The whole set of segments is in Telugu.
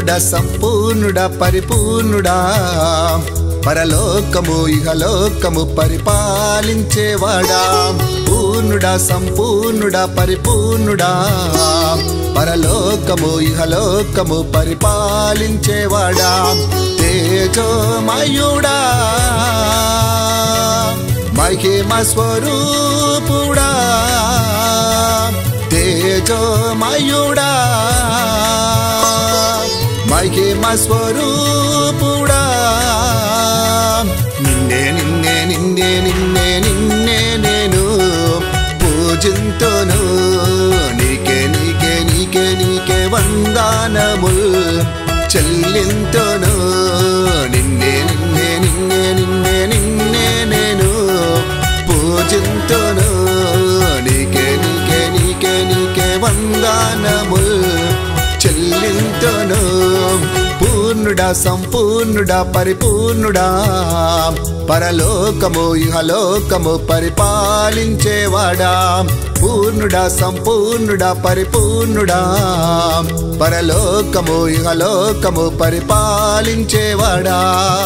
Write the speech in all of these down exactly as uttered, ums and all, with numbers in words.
పూర్ణుడా సంపూర్ణుడా పరిపూర్ణుడా పరలోకము ఇహలోకము పరిపాలించేవాడా పూర్ణుడా సంపూర్ణుడా పరిపూర్ణుడా పరలోకము ఇహలోకము పరిపాలించేవాడా తేజోమయుడా మహిమ స్వరూపుడా తేజోమయుడా మహిమ స్వరూపుడా నిన్నే నిన్నే నిన్నే నిన్నే నిన్నే నేను పూజింతును నీకే నీకే నీకే నీకే వందనములు చెల్లింతును నిన్నే నిన్నే నిన్నే నిన్నే నిన్నే నేను పూజింతును నీకే నీకే నీకే నీకే వందనములు చెల్లింతును పూర్ణుడా సంపూర్ణుడా పరిపూర్ణుడా పరలోకము ఇహలోకము పరిపాలించేవాడా పూర్ణుడా సంపూర్ణుడా పరిపూర్ణుడా పరలోకము ఇహలోకము పరిపాలించేవాడా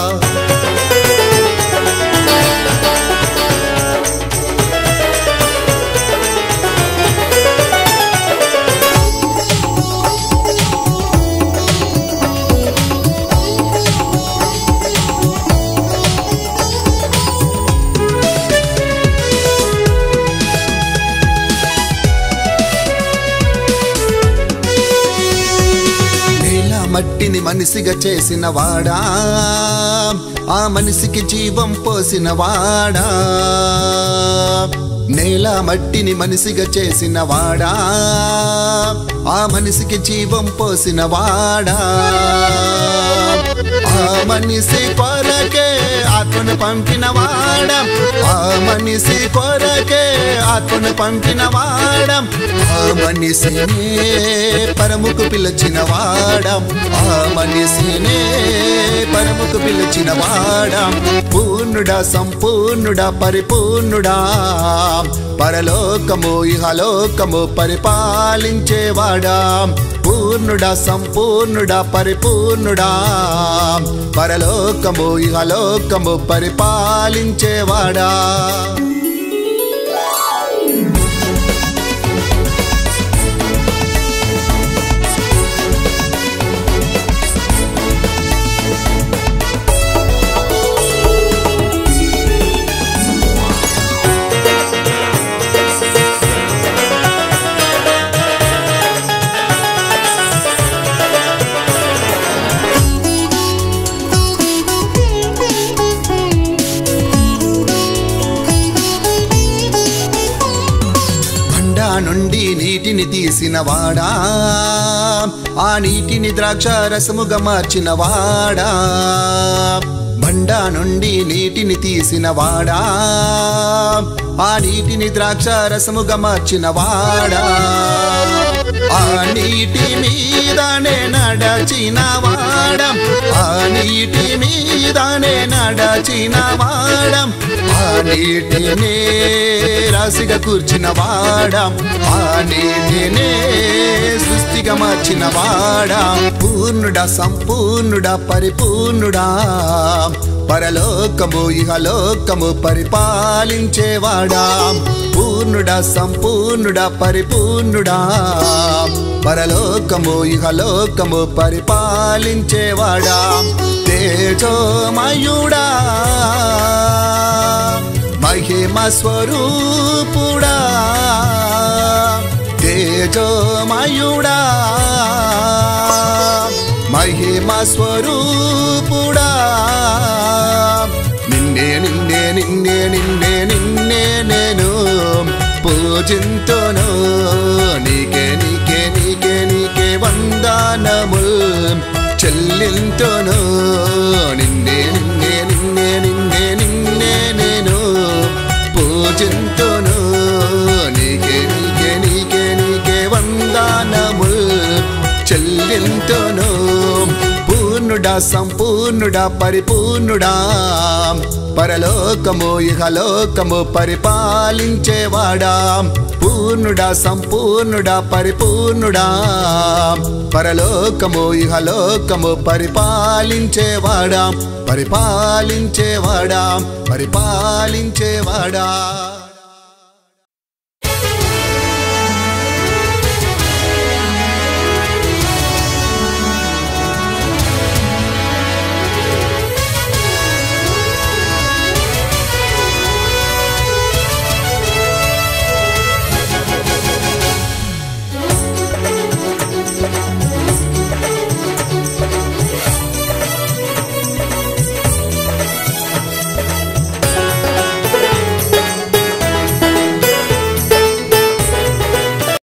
మట్టిని మనిషిగా చేసిన వాడా ఆ మనిషికి జీవం పోసిన వాడా నేల మట్టిని మనిషిగా చేసిన వాడా ఆ మనిషికి జీవం పోసిన వాడా ఆ మనిషి కొరకే ఆత్మను పంపిన వాడా ఆ మనిషి కొరకే ఆత్మను పంపిన వాడా ఆ మనిషినే పరముకు పిలిచిన వాడా ఆ మనిషినే పరముకు పిలిచిన వాడా పూర్ణుడా సంపూర్ణుడా పరిపూర్ణుడా పరలోకము ఇహలోకము పరిపాలించేవాడా పూర్ణుడా సంపూర్ణుడా పరిపూర్ణుడా పరలోకము ఇహలోకము పరిపాలించేవాడా నుండి నీటిని తీసిన వాడా ఆ నీటిని ద్రాక్ష రసముగా మార్చిన వాడా బండ నుండి నీటిని తీసిన వాడా ఆ నీటిని ద్రాక్ష రసముగా మార్చిన వాడా ఆ నీటి మీదనే నడచిన వాడం ఆ నీటి మీదనే నడచిన వాడం ఆ నీటినే రాశిగా కూర్చిన వాడా ఆ నీటినే సృష్టిగా మార్చిన వాడా పూర్ణుడా సంపూర్ణుడా పరిపూర్ణుడా పరలోకము ఇహలోకము పరిపాలించేవాడా పూర్ణుడా సంపూర్ణుడా పరిపూర్ణుడా పరలోకము ఇహలోకము పరిపాలించేవాడా తేజోమయుడా మహిమ స్వరూపుడా తేజోమయుడా మహిమ స్వరూపుడా నిన్నే నిన్నే నిన్నే నిన్నే నిన్నే నేను పూజింతును నీకే నీకే నీకే నీకే వందనములు చెల్లింతును నిన్నే నిన్నే నిన్నే నిన్నే నిన్నే నేను పూజింతును నీకే నీకే నీకే నీకే వందనములు చెల్లింతును పూర్ణుడా సంపూర్ణుడా పరిపూర్ణుడా పరలోకము ఇహలోకము పరిపాలించేవాడా పూర్ణుడా సంపూర్ణుడా పరిపూర్ణుడా పరలోకము ఇహలోకము పరిపాలించేవాడా పరిపాలించేవాడా పరిపాలించేవాడా